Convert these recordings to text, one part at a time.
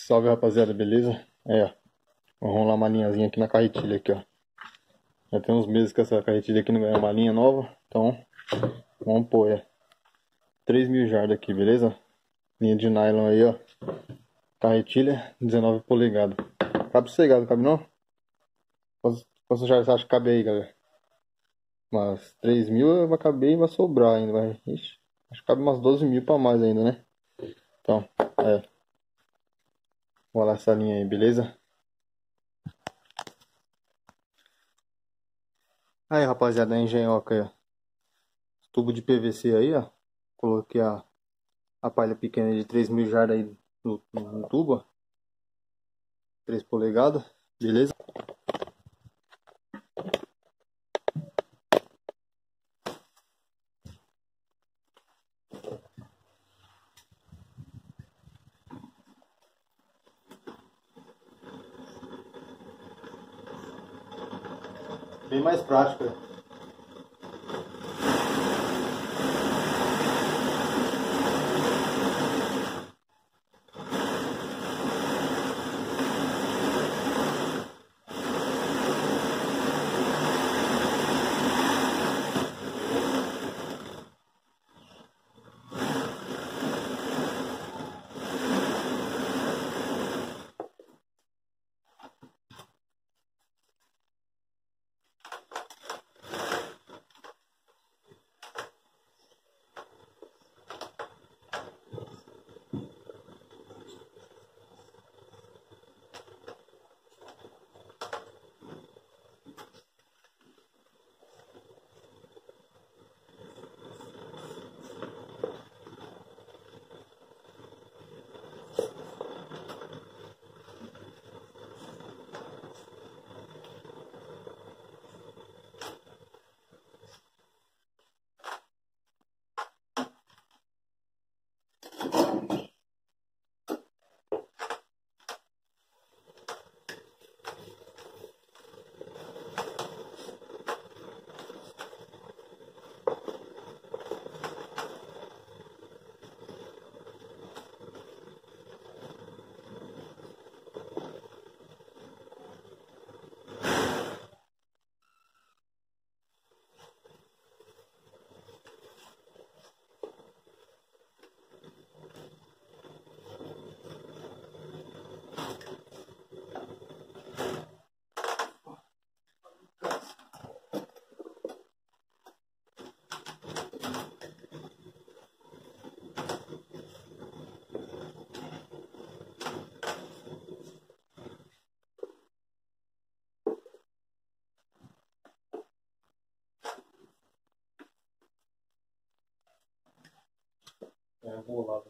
Salve, rapaziada, beleza? Ó, vamos rolar uma linhazinha aqui na carretilha aqui, ó. Já tem uns meses que essa carretilha aqui não ganha uma linha nova, então vamos pôr, 3.000 jardas aqui, beleza? Linha de nylon aí, ó. Carretilha, 19 polegadas. Cabe sossegado, cabe não? Quantos jardas você acha que cabe aí, galera? Mas 3.000 vai caber e vai sobrar ainda, vai. Ixi, acho que cabe umas 12.000 pra mais ainda, né? Então, vou rolar essa linha aí, beleza? Aí, rapaziada, a engenhoca aí, ó. Tubo de PVC aí, ó. Coloquei a palha pequena de 3.000 jardas aí no tubo, ó. 3 polegadas, beleza? Bem mais prática. Bolado.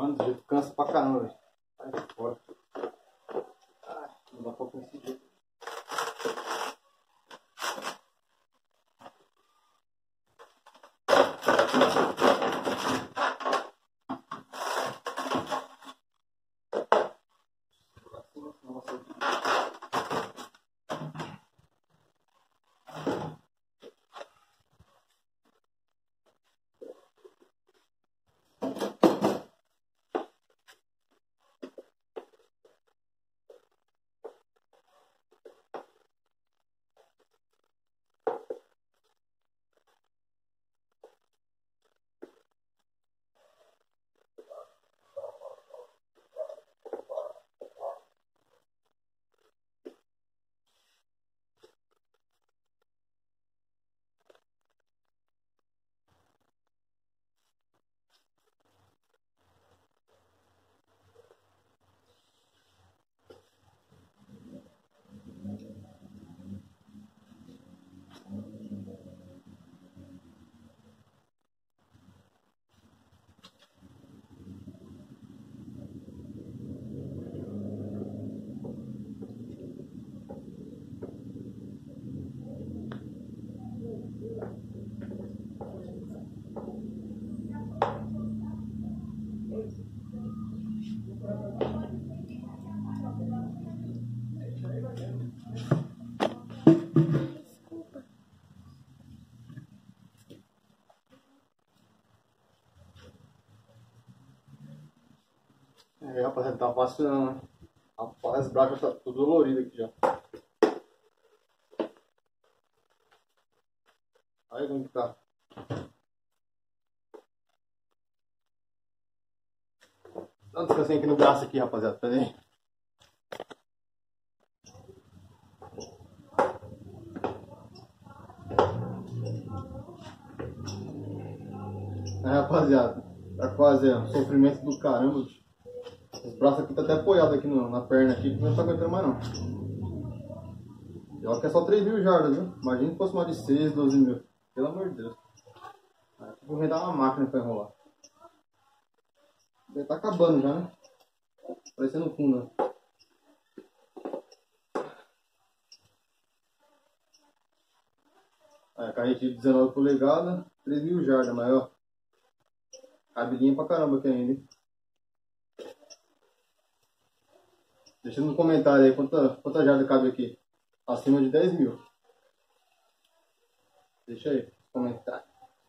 Mano, esse jeito cansa pra caramba, velho. Sai fora. Ai, não dá pra conseguir. É, rapaziada, tá passando, né? Rapaz, as bracas tá tudo dolorido aqui já. Aí como que tá. Dá um descansinho aqui no braço aqui, rapaziada, pera aí. É, rapaziada, tá quase, ó, sofrimento do caramba, bicho. Os braços aqui tá até apoiado aqui na perna aqui, que não tá aguentando mais não. E olha que é só 3 mil jardas, viu? Imagina que fosse mais de 6, 12 mil. Pelo amor de Deus. Aqui vou inventar uma máquina pra enrolar. Já tá acabando já, né? Parecendo fundo, né? É, carretilha de 19 polegadas, 3 mil jardas, mas ó. Cabelinho pra caramba aqui ainda, hein? Deixa no comentário aí quanta jarda cabe aqui. Acima de 10 mil. Deixa aí, comentário.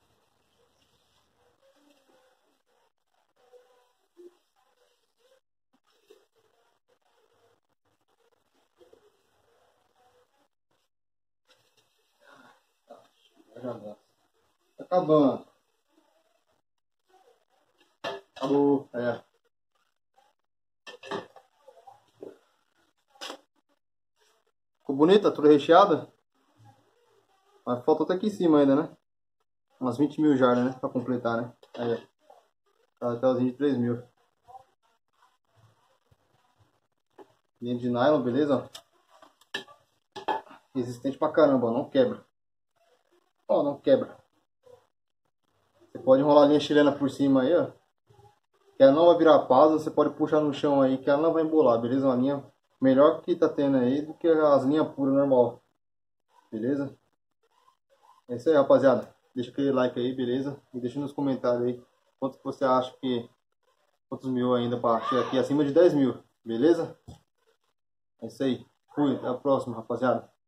Tá acabando. Acabou. É. Ficou bonita, tudo recheada. Mas falta até aqui em cima ainda, né? Umas 20 mil jardas, né? Pra completar, né? Aí, ó. Cartelzinho de 3 mil. Linha de nylon, beleza? Resistente pra caramba, ó. Não quebra. Ó, não quebra. Você pode enrolar a linha chilena por cima aí, ó. Que ela não vai virar pasa, você pode puxar no chão aí que ela não vai embolar, beleza? Uma linha melhor que tá tendo aí do que as linhas puras normal. Beleza? É isso aí, rapaziada. Deixa aquele like aí, beleza? E deixa nos comentários aí quanto que você acha que... Quantos mil ainda para chegar aqui acima de 10 mil, beleza? É isso aí. Fui, até a próxima, rapaziada.